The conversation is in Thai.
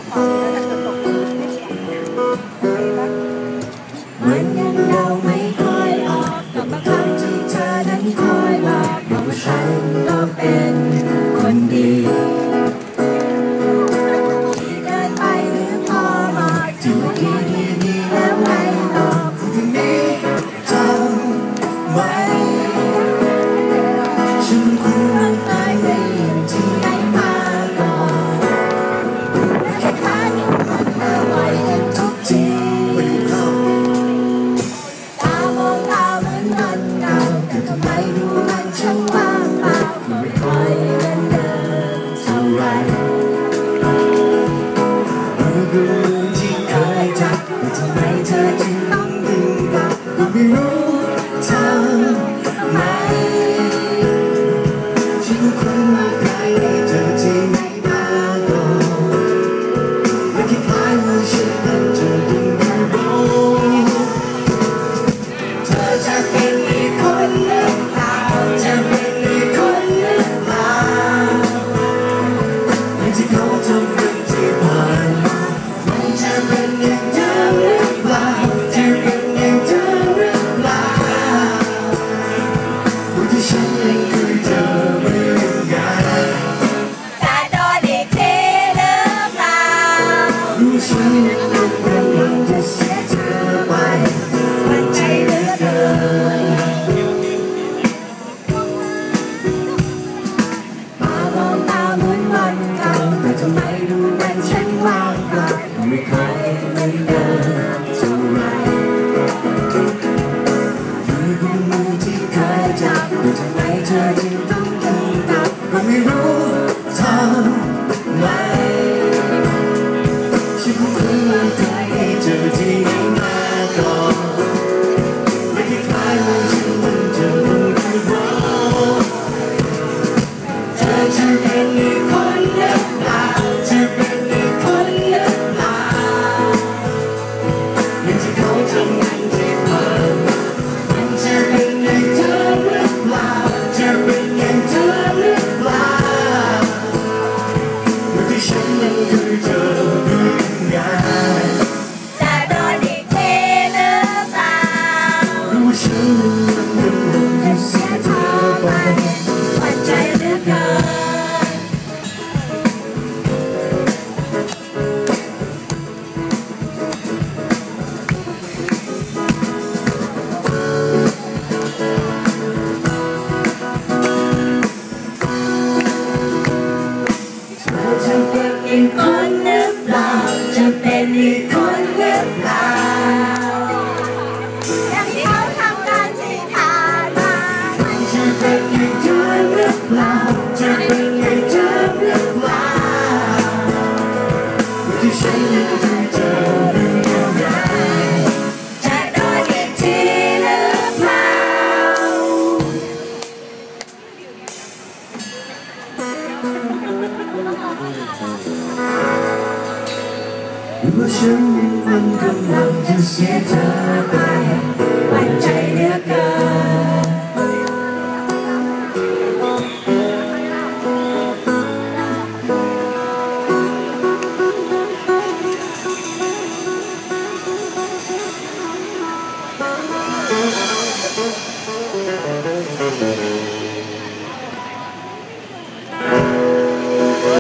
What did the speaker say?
มันยังเดาไม่ค่อยออกกับบางคำที่เธอนั้นคอยบอกว่าฉันก็เป็นคนดีที่เกินไปหรือพอเหมาะที่เมื่อกี้ดีแล้วไม่หลอกคนนี้จำไว้ฉันคุ้นเคยได้ยินที่ไหนมาก่อนและแค่ผ่านมันมาไว้กันทุกทีตามองตาเหมือนมันเก่าแต่ทำไมดูมันช่างว่างเปล่าไม่ค่อยเหมือนเดิมเท่าไรมือที่เคยจับแต่ทำไมเธอจึงต้องดึงกลับก็ไม่รู้ทำไมฉันคุ้นว่าใครได้เจอที่ไหนมาก่อนและคิดคล้ายว่าฉันนั้นเจอดึงไม่รู้เธอจะเป็นอีกคนหรือเปล่าจะเป็นอีกคนหรือเปล่าอย่างที่เขาทำกันที่ผ่านมามันจะเป็นอย่างเดิมหรือเปล่าจะเป็นอย่างเดิมหรือเปล่าวันที่ฉันยังเคยเจอเรื่องไงจะโดนอีกทีหรือเปล่ารู้ฉันยังกำลังจะเสียเธอไปมันใจเหลือเกินตามองตาเหมือนวันเก่าแต่ทำไมดูมันฉันว่างเปล่าไม่เคยเหมือนเดิมเท่าไรมือที่เคยจับแต่ทำไมเธอจึงต้องดึงกลับก็ไม่รู้ทำไมฉันคงเคยเคยได้เจอที่ไหนมาก่อนไม่คิดคล้ายว่าฉันมันจะต้องได้บอกเธอจะเป็นอีกคนหรือเปล่าจะเป็นอีกคนหรือเปล่าอย่างที่เขาทำกันที่ผ่านมามันจะเป็นอย่างเธอหรือเปล่าจะเป็นอย่างเธอหรือเปล่าเมื่อที่ฉันนั้นเคยเจอเรื่องไงจะโดนอีกทีหรือเปล่ารู้ว่าฉันนั้นกำลังจะเสียเธอไปมันใจเหลือเกินจะเป็นอีกคนหรือเปล่าจะเป็นอีกคนหรือเปล่าอย่างที่เขาทำกันที่ผ่านมาจะเป็นอย่างเธอหรือเปล่าจะเป็นอย่างเธอหรือเปล่าที่ฉันยังเคยเจอเรื่องไงจะโดนอีกทีหรือเปล่าหรือว่าฉันมันกำลังจะเสียเธอไป